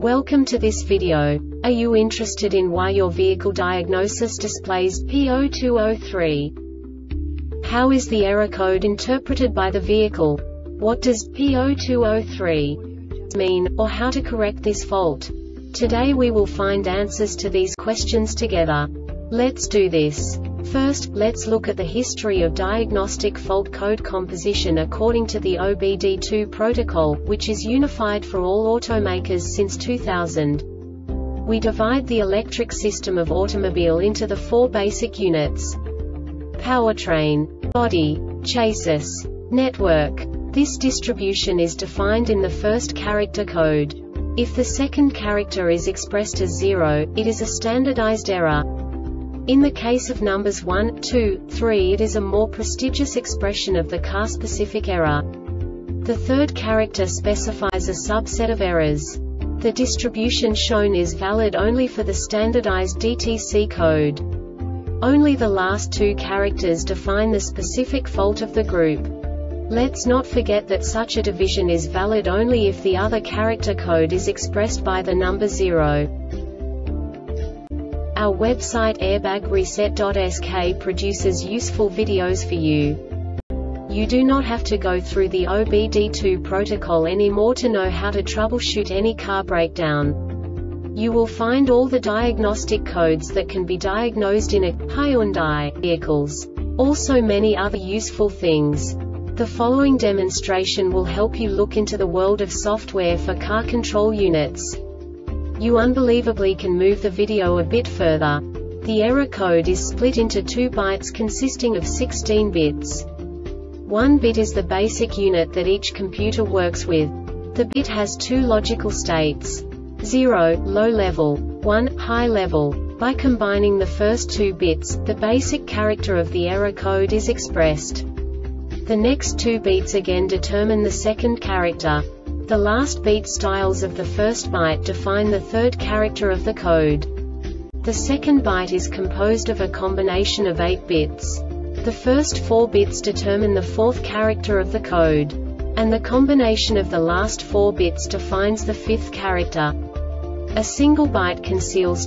Welcome to this video. Are you interested in why your vehicle diagnosis displays P0203? How is the error code interpreted by the vehicle? What does P0203 mean, or how to correct this fault? Today we will find answers to these questions together. Let's do this. First, let's look at the history of diagnostic fault code composition according to the OBD2 protocol, which is unified for all automakers since 2000. We divide the electric system of automobile into the four basic units: powertrain, body, chassis, network. This distribution is defined in the first character code. If the second character is expressed as 0, it is a standardized error. In the case of numbers 1, 2, 3, it is a more prestigious expression of the car-specific error. The third character specifies a subset of errors. The distribution shown is valid only for the standardized DTC code. Only the last two characters define the specific fault of the group. Let's not forget that such a division is valid only if the other character code is expressed by the number 0. Our website airbagreset.sk produces useful videos for you. You do not have to go through the OBD2 protocol anymore to know how to troubleshoot any car breakdown. You will find all the diagnostic codes that can be diagnosed in a Hyundai vehicles. Also many other useful things. The following demonstration will help you look into the world of software for car control units. You unbelievably can move the video a bit further. The error code is split into 2 bytes consisting of 16 bits. 1 bit is the basic unit that each computer works with. The bit has 2 logical states: 0, low level, 1, high level. By combining the first 2 bits, the basic character of the error code is expressed. The next 2 beats again determine the second character. The last beat styles of the first byte define the third character of the code. The second byte is composed of a combination of 8 bits. The first 4 bits determine the fourth character of the code. And the combination of the last 4 bits defines the fifth character. A single byte conceals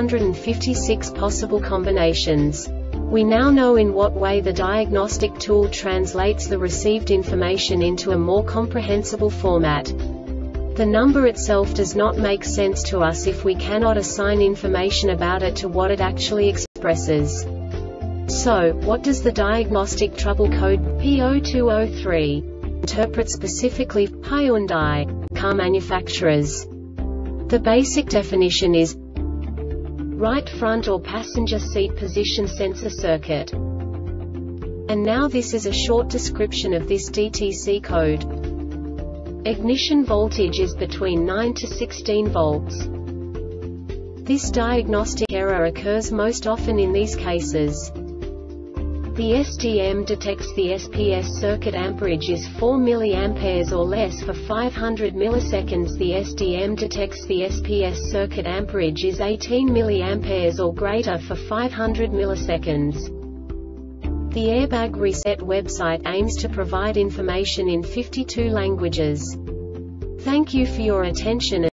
256 possible combinations. We now know in what way the diagnostic tool translates the received information into a more comprehensible format. The number itself does not make sense to us if we cannot assign information about it to what it actually expresses. So, what does the diagnostic trouble code P0203 interpret specifically for Hyundai car manufacturers? The basic definition is right front or passenger seat position sensor circuit. And now this is a short description of this DTC code. Ignition voltage is between 9 to 16 volts. This diagnostic error occurs most often in these cases. The SDM detects the SPS circuit amperage is 4 mA or less for 500 milliseconds. The SDM detects the SPS circuit amperage is 18 mA or greater for 500 milliseconds. The Airbag Reset website aims to provide information in 52 languages. Thank you for your attention.